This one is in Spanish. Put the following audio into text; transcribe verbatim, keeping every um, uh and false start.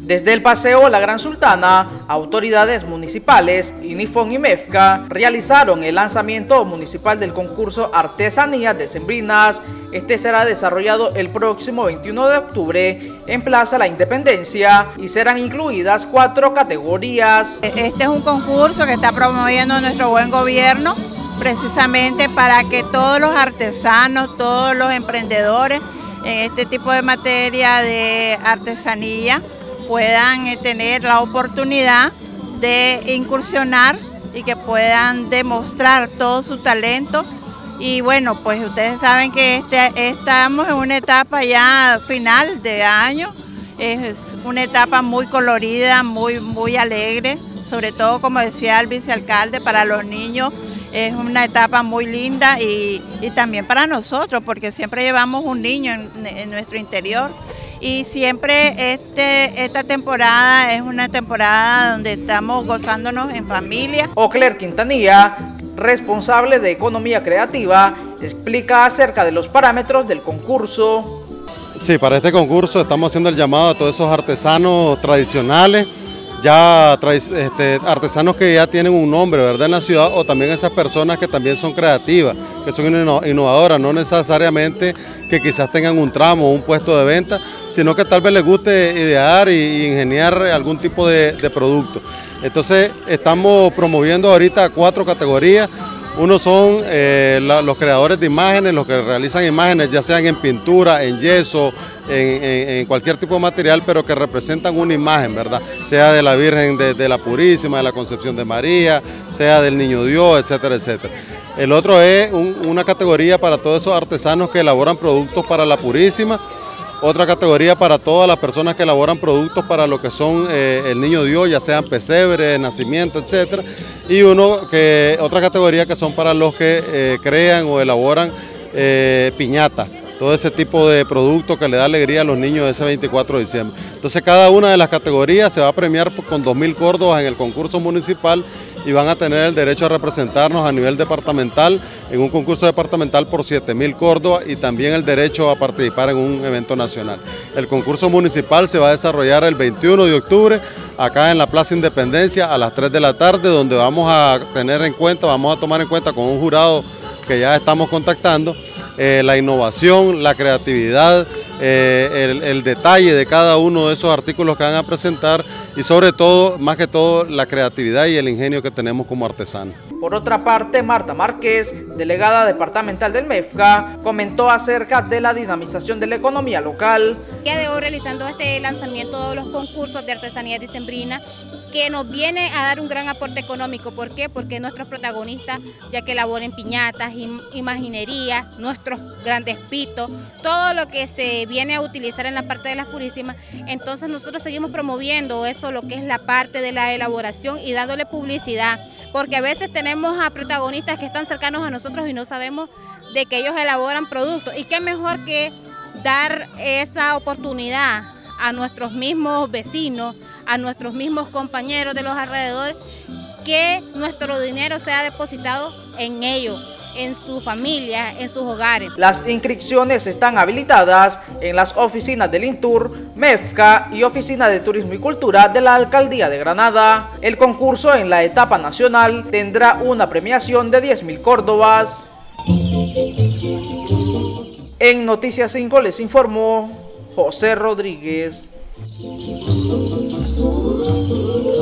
Desde el Paseo La Gran Sultana, autoridades municipales, INIFON y MEFCA realizaron el lanzamiento municipal del concurso Artesanías Decembrinas. Este será desarrollado el próximo veintiuno de octubre en Plaza La Independencia y serán incluidas cuatro categorías. Este es un concurso que está promoviendo nuestro buen gobierno precisamente para que todos los artesanos, todos los emprendedores en este tipo de materia de artesanía puedan tener la oportunidad de incursionar y que puedan demostrar todo su talento. Y bueno, pues ustedes saben que este, estamos en una etapa ya final de año, es una etapa muy colorida, muy, muy alegre, sobre todo como decía el vicealcalde, para los niños es una etapa muy linda y, y también para nosotros, porque siempre llevamos un niño en, en nuestro interior. Y siempre este, esta temporada es una temporada donde estamos gozándonos en familia. Ocler Quintanilla, responsable de Economía Creativa, explica acerca de los parámetros del concurso. Sí, para este concurso estamos haciendo el llamado a todos esos artesanos tradicionales, ya este, artesanos que ya tienen un nombre, ¿verdad?, en la ciudad, o también esas personas que también son creativas, que son innovadoras, no necesariamente que quizás tengan un tramo o un puesto de venta, sino que tal vez les guste idear y ingeniar algún tipo de, de producto. Entonces estamos promoviendo ahorita cuatro categorías. Uno son eh, la, los creadores de imágenes, los que realizan imágenes ya sean en pintura, en yeso, en, en, en cualquier tipo de material, pero que representan una imagen, ¿verdad? Sea de la Virgen de, de la Purísima, de la Concepción de María, sea del Niño Dios, etcétera, etcétera. El otro es un, una categoría para todos esos artesanos que elaboran productos para la Purísima. Otra categoría para todas las personas que elaboran productos para lo que son eh, el Niño Dios, ya sean pesebres, nacimiento, etcétera. Y uno que, otra categoría que son para los que eh, crean o elaboran eh, piñatas, todo ese tipo de productos que le da alegría a los niños ese veinticuatro de diciembre. Entonces cada una de las categorías se va a premiar con dos mil córdobas en el concurso municipal y van a tener el derecho a representarnos a nivel departamental en un concurso departamental por siete mil córdobas y también el derecho a participar en un evento nacional. El concurso municipal se va a desarrollar el veintiuno de octubre acá en la Plaza Independencia a las tres de la tarde, donde vamos a tener en cuenta, vamos a tomar en cuenta con un jurado que ya estamos contactando, eh, la innovación, la creatividad, eh, el, el detalle de cada uno de esos artículos que van a presentar y sobre todo, más que todo, la creatividad y el ingenio que tenemos como artesanos. Por otra parte, Marta Márquez, delegada departamental del MEFCA, comentó acerca de la dinamización de la economía local. El día de hoy realizando este lanzamiento de los concursos de artesanía decembrina, que nos viene a dar un gran aporte económico. ¿Por qué? Porque nuestros protagonistas, ya que elaboren piñatas, im imaginería, nuestros grandes pitos, todo lo que se viene a utilizar en la parte de las Purísimas, entonces nosotros seguimos promoviendo eso, lo que es la parte de la elaboración y dándole publicidad, porque a veces tenemos a protagonistas que están cercanos a nosotros y no sabemos de que ellos elaboran productos, y qué mejor que dar esa oportunidad a nuestros mismos vecinos, a nuestros mismos compañeros de los alrededores, que nuestro dinero sea depositado en ellos, en su familia, en sus hogares. Las inscripciones están habilitadas en las oficinas del INTUR, MEFCA y Oficina de Turismo y Cultura de la Alcaldía de Granada. El concurso en la etapa nacional tendrá una premiación de diez mil córdobas. En Noticias cinco les informó José Rodríguez.